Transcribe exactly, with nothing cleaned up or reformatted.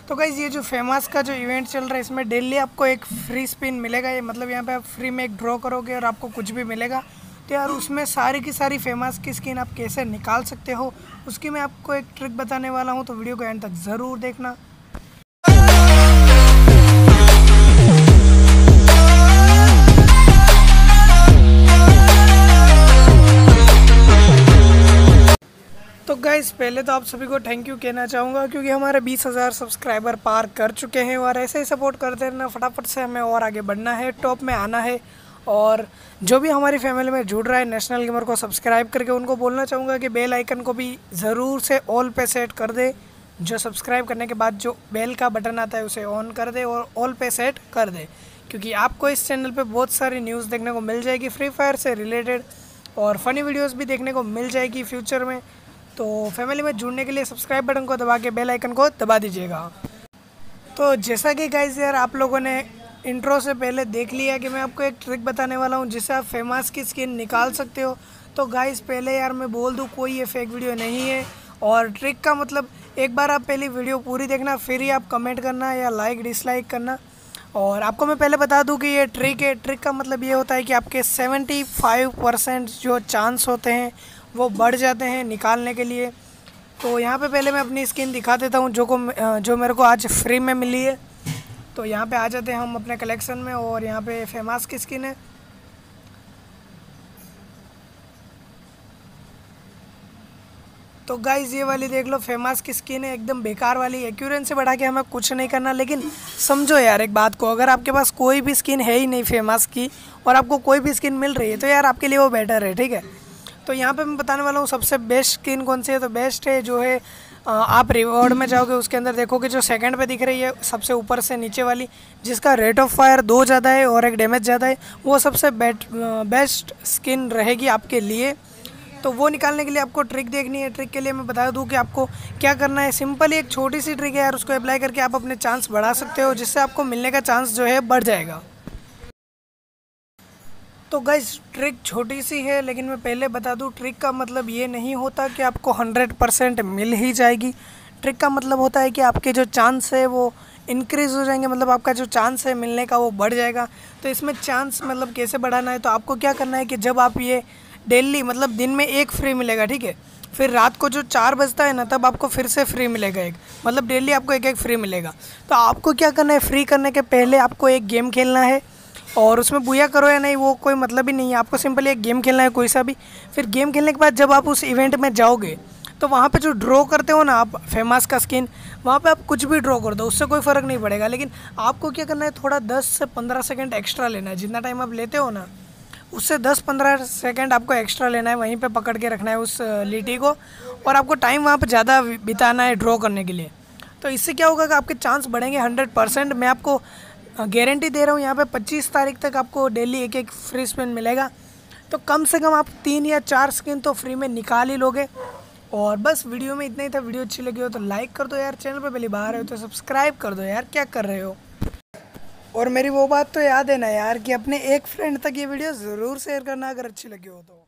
तो गाइज़ ये जो फेमस का जो इवेंट चल रहा है इसमें डेली आपको एक फ्री स्पिन मिलेगा। ये मतलब यहाँ पे आप फ्री में एक ड्रॉ करोगे और आपको कुछ भी मिलेगा। तो यार उसमें सारी की सारी फेमस की स्किन आप कैसे निकाल सकते हो उसकी मैं आपको एक ट्रिक बताने वाला हूँ, तो वीडियो को एंड तक ज़रूर देखना। तो गाइज़ पहले तो आप सभी को थैंक यू कहना चाहूँगा क्योंकि हमारे बीस हज़ार सब्सक्राइबर पार कर चुके हैं और ऐसे ही सपोर्ट करते रहना, फटाफट से हमें और आगे बढ़ना है, टॉप में आना है। और जो भी हमारी फैमिली में जुड़ रहा है नेशनल गेमर को सब्सक्राइब करके उनको बोलना चाहूँगा कि बेल आइकन को भी ज़रूर से ऑल पे सेट कर दे। जो सब्सक्राइब करने के बाद जो बेल का बटन आता है उसे ऑन कर दे और ऑल पे सेट कर दे, क्योंकि आपको इस चैनल पे बहुत सारी न्यूज़ देखने को मिल जाएगी फ्री फायर से रिलेटेड और फ़नी वीडियोज़ भी देखने को मिल जाएगी फ्यूचर में। तो फैमिली में जुड़ने के लिए सब्सक्राइब बटन को दबा के बेल आइकन को दबा दीजिएगा। तो जैसा कि गाइस यार आप लोगों ने इंट्रो से पहले देख लिया कि मैं आपको एक ट्रिक बताने वाला हूं जिससे आप फेमस की स्किन निकाल सकते हो। तो गाइस पहले यार मैं बोल दूं कोई ये फेक वीडियो नहीं है और ट्रिक का मतलब एक बार आप पहले वीडियो पूरी देखना, फिर ही आप कमेंट करना या लाइक डिसलाइक करना। और आपको मैं पहले बता दूं कि ये ट्रिक है। ट्रिक का मतलब ये होता है कि आपके सेवेंटी फाइव परसेंट जो चांस होते हैं वो बढ़ जाते हैं निकालने के लिए। तो यहाँ पे पहले मैं अपनी स्किन दिखा देता हूँ जो को जो मेरे को आज फ्री में मिली है। तो यहाँ पे आ जाते हैं हम अपने कलेक्शन में और यहाँ पे फेमस की स्किन है। तो गाइज़ ये वाली देख लो, फेमस की स्किन है, एकदम बेकार वाली। एक्यूरेंसी बढ़ा के हमें कुछ नहीं करना, लेकिन समझो यार एक बात को, अगर आपके पास कोई भी स्किन है ही नहीं फेमस की और आपको कोई भी स्किन मिल रही है तो यार आपके लिए वो बेटर है, ठीक है। तो यहाँ पे मैं बताने वाला हूँ सबसे बेस्ट स्किन कौन सी है। तो बेस्ट है जो है आप रिवॉर्ड में जाओगे उसके अंदर देखोगे जो सेकंड पे दिख रही है सबसे ऊपर से नीचे वाली, जिसका रेट ऑफ फायर दो ज़्यादा है और एक डैमेज ज़्यादा है, वो सबसे बेट बेस्ट स्किन रहेगी आपके लिए। तो वो निकालने के लिए आपको ट्रिक देखनी है। ट्रिक के लिए मैं बता दूं कि आपको क्या करना है। सिंपल ही एक छोटी सी ट्रिक है यार, उसको अप्लाई करके आप अपने चांस बढ़ा सकते हो, जिससे आपको मिलने का चांस जो है बढ़ जाएगा। तो गाइस ट्रिक छोटी सी है, लेकिन मैं पहले बता दूं ट्रिक का मतलब ये नहीं होता कि आपको हंड्रेड परसेंट मिल ही जाएगी। ट्रिक का मतलब होता है कि आपके जो चांस है वो इंक्रीज़ हो जाएंगे, मतलब आपका जो चांस है मिलने का वो बढ़ जाएगा। तो इसमें चांस मतलब कैसे बढ़ाना है, तो आपको क्या करना है कि जब आप ये डेली मतलब दिन में एक फ्री मिलेगा, ठीक है, फिर रात को जो चार बजता है ना तब आपको फिर से फ्री मिलेगा एक, मतलब डेली आपको एक एक फ्री मिलेगा। तो आपको क्या करना है, फ्री करने के पहले आपको एक गेम खेलना है और उसमें बुया करो या नहीं वो कोई मतलब ही नहीं है, आपको सिंपली एक गेम खेलना है कोई सा भी। फिर गेम खेलने के बाद जब आप उस इवेंट में जाओगे तो वहाँ पे जो ड्रॉ करते हो ना आप फेमस का स्किन, वहाँ पे आप कुछ भी ड्रॉ कर दो, उससे कोई फ़र्क नहीं पड़ेगा। लेकिन आपको क्या करना है, थोड़ा दस से पंद्रह सेकंड एक्स्ट्रा लेना है। जितना टाइम आप लेते हो ना उससे दस पंद्रह सेकंड आपको एक्स्ट्रा लेना है, वहीं पे पकड़ के रखना है उस लीटी को, और आपको टाइम वहाँ पे ज़्यादा बिताना है ड्रॉ करने के लिए। तो इससे क्या होगा कि आपके चांस बढ़ेंगे हंड्रेड परसेंट। मैं आपको गारंटी दे रहा हूँ, यहाँ पे पच्चीस तारीख तक आपको डेली एक एक फ्री स्पिन मिलेगा। तो कम से कम आप तीन या चार स्किन तो फ्री में निकाल ही लोगे। और बस वीडियो में इतना ही था। वीडियो अच्छी लगी हो तो लाइक कर दो यार, चैनल पे पहली बार हो तो सब्सक्राइब कर दो यार, क्या कर रहे हो। और मेरी वो बात तो याद है ना यार कि अपने एक फ्रेंड तक ये वीडियो ज़रूर शेयर करना अगर अच्छी लगी हो तो।